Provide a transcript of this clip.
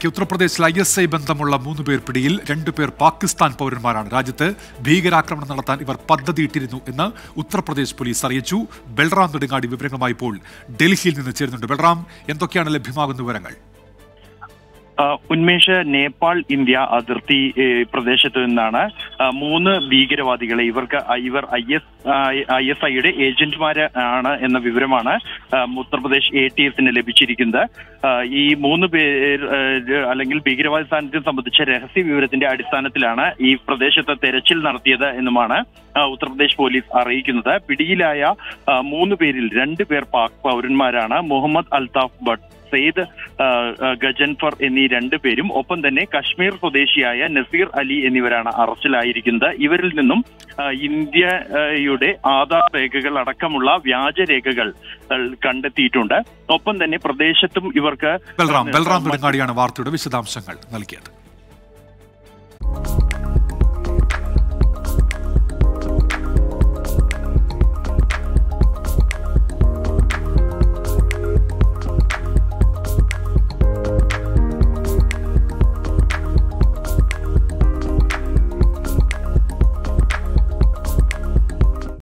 വാർത്തകളിലേക്ക്. ഉത്തർപ്രദേശിൽ ISI ബന്ധമുള്ള 3 പേർ പിടിയിൽ. 2 പേർ പാകിസ്ഥാൻ പൗരന്മാരാണ്. രാജ്യത്ത് ഭീകരാക്രമണം നടത്താൻ ഇവർ പദ്ധതിയിട്ടിരുന്നു എന്ന് ഉത്തർപ്രദേശ് പോലീസ് അറിയിച്ചു. ബൽറാം നെടുങ്ങാടി വിവരങ്ങളുമായി ഇപ്പോൾ ഡൽഹിയിൽ നിന്ന് ചേരുന്നുണ്ട്. ബൽറാം, എന്തൊക്കെയാണ് ലഭ്യമാകുന്ന വിവരങ്ങൾ? ഉന്മേഷ്, നേപ്പാൾ ഇന്ത്യ അതിർത്തി പ്രദേശത്ത് നിന്നാണ് 3 ഭീകരവാദികളെ ഇവർ ISIയുടെ ഏജന്റുമാരാണ് എന്ന വിവരമാണ് ഉത്തർപ്രദേശ് ATFന് ലഭിച്ചിരിക്കുന്നത്. ഈ 3 പേർ അല്ലെങ്കിൽ ഭീകരവാദി സാന്നിധ്യം സംബന്ധിച്ച രഹസ്യ വിവരത്തിന്റെ അടിസ്ഥാനത്തിലാണ് ഈ പ്രദേശത്ത് തെരച്ചിൽ നടത്തിയത് എന്നുമാണ് ഉത്തർപ്രദേശ് പോലീസ് അറിയിക്കുന്നത്. പിടിയിലായ 3 പേരിൽ 2 പേർ പാക് പൗരന്മാരാണ്. മുഹമ്മദ് അൽതാഫ് ഭട്ട്, സെയ്ദ് ഗജൻഫർ എന്നീ 2 പേരും ഒപ്പം തന്നെ കശ്മീർ സ്വദേശിയായ നസീർ അലി എന്നിവരാണ് അറസ്റ്റിലായിരിക്കുന്നത്. ഇവരിൽ നിന്നും ഇന്ത്യയുടെ ആധാർ രേഖകൾ അടക്കമുള്ള വ്യാജരേഖകൾ കണ്ടെത്തിയിട്ടുണ്ട്. ഒപ്പം തന്നെ പ്രദേശത്തും ഇവർക്ക് ബൽറാം നെടുങ്ങാടിയാണ് വാർത്തയുടെ വിശദാംശങ്ങൾ നൽകിയത്.